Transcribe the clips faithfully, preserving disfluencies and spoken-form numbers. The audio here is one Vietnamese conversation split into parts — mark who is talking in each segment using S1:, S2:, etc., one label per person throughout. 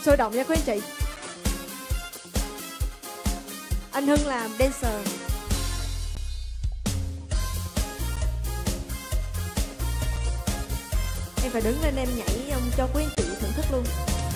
S1: sôi động nha quý anh chị. Anh Hưng làm dancer. Em phải đứng lên em nhảy um, cho quý anh chị thưởng thức luôn.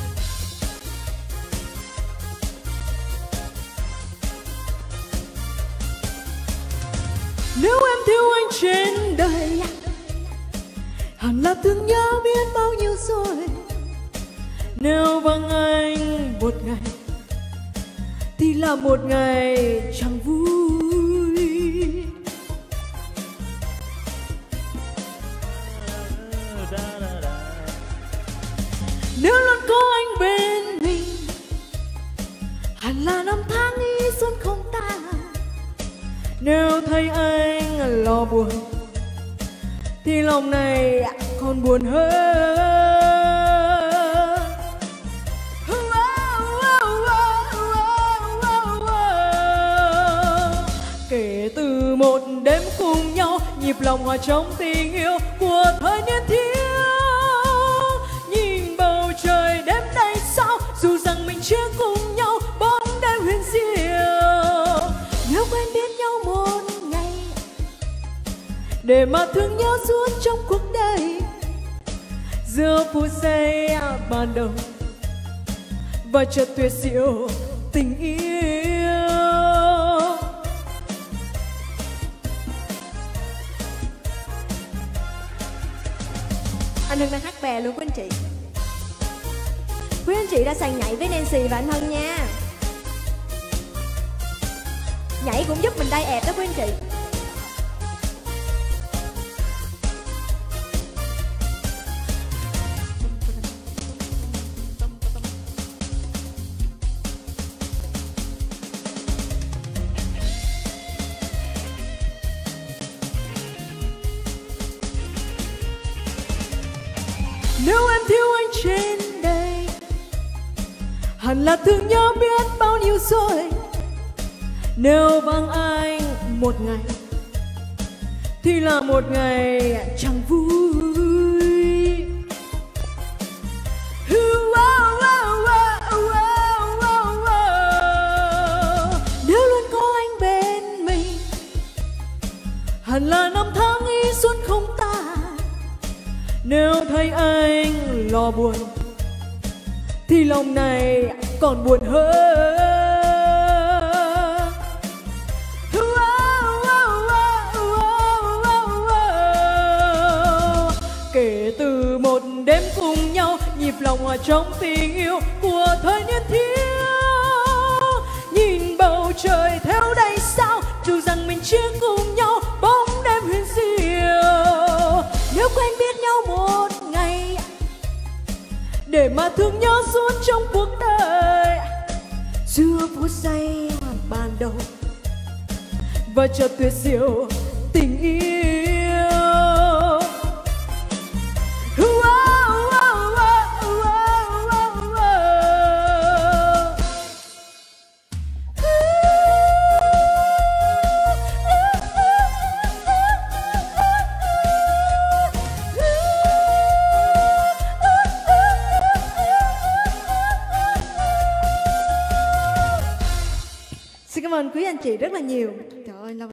S2: Nếu em thiếu anh trên đời, hẳn là thương nhớ biết bao nhiêu rồi. Nếu vắng anh một ngày, thì là một ngày chẳng vui. Nếu luôn có anh bên mình, hẳn là năm tháng ý xuân không tan. Nếu thấy anh lo buồn, thì lòng này còn buồn hơn. Kể từ một đêm cùng nhau, nhịp lòng hòa trong tình yêu của thời niên thiếu. Nhìn bầu trời đêm nay sao, dù rằng mình chưa cùng nhau, bóng đêm huyền diệu. Nếu quen biết nhau một ngày, để mà thương nhớ suốt trong cuộc đời, giữa phút giây ban đầu và chợt tuyệt diệu tình yêu.
S1: Anh Hưng đang hát bè luôn quý anh chị. Quý anh chị đã sàn nhảy với Nancy và anh Hưng nha. Nhảy cũng giúp mình đai ẹp đó quý anh chị.
S2: Nếu em thiếu anh trên đây, hẳn là thương nhớ biết bao nhiêu rồi. Nếu vắng anh một ngày, thì là một ngày chẳng vui. Nếu luôn có anh bên mình, hẳn là năm tháng ý xuân không tàn. Nếu thấy anh lo buồn, thì lòng này còn buồn hơn. Kể từ một đêm cùng nhau, nhịp lòng hòa trong tình yêu của thời niên thiếu. Nhìn bầu trời theo đầy sao, dù rằng mình chưa cùng nhau, bóng đêm huyền diệu. Nếu quen biết nhau một ngày, để mà thương nhớ suốt trong cuộc đời, giữa phút giây ban đầu và chợt tuyệt diệu tình yêu.
S1: Xin cảm ơn quý anh chị rất là nhiều.